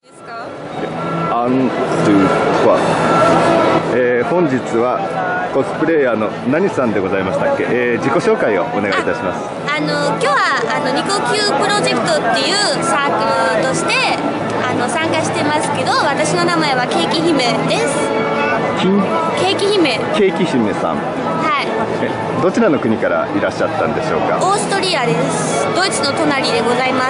ですか？ アン・ドゥ・コア、本日はコスプレイヤーの何さんでございましたっけ？自己紹介をお願いいたします。 今日はニコキュープロジェクトっていうサークルとして参加してますけど、私の名前はケーキ姫です。ケーキ姫。 ケーキ姫さん。 はい。 どちらの国からいらっしゃったんでしょうか？ オーストリアです。ドイツの隣でございます。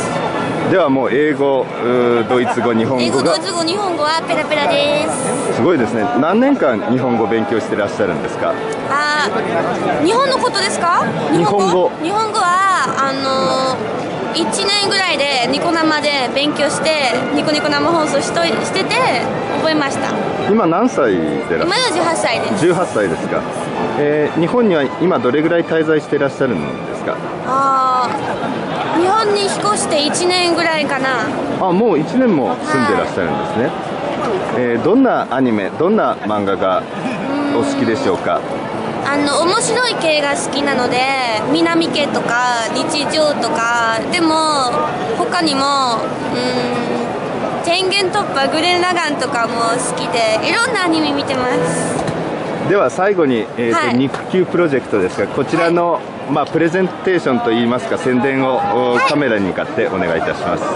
ではもう英語、ドイツ語、日本語が。 英語、ドイツ語、日本語はペラペラです。 すごいですね。何年間日本語を勉強してらっしゃるんですか？ 日本のことですか？ 日本語は1年ぐらいでニコ生で勉強してニコニコ生放送してて覚えました。 今何歳でらっしゃる？ 今は18歳です。 18歳ですか。日本には今どれぐらい滞在していらっしゃるんですか？ 日本に引っ越して1年ぐらいかな。 もう1年も住んでらっしゃるんですね。どんなアニメ、どんな漫画がお好きでしょうか？ 面白い系が好きなので、南家とか日常とか、でも他にも天元突破、グレン・ラガンとかも好きで、いろんなアニメ見てます。 では最後に、肉球プロジェクトですが、こちらの、プレゼンテーションといいますか宣伝を、カメラに向かってお願いいたします。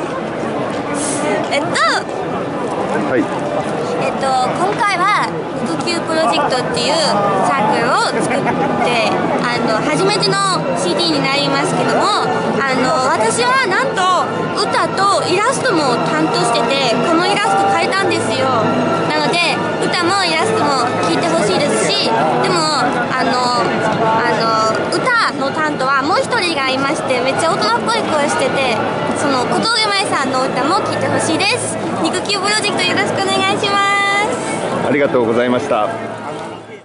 今回は肉球プロジェクトっていうサークルを作って初めての CD になりますけども、私はなんと歌とイラストも担当してて、このイラスト描いたんですよ。なので歌もイラストも聴いてほしいですし、でも歌の担当はもう一人がいまして、めっちゃ大人っぽい声してて、その小峠舞さんの歌も聴いてほしいです。肉球プロジェクトよろしくお願いします。 ありがとうございました。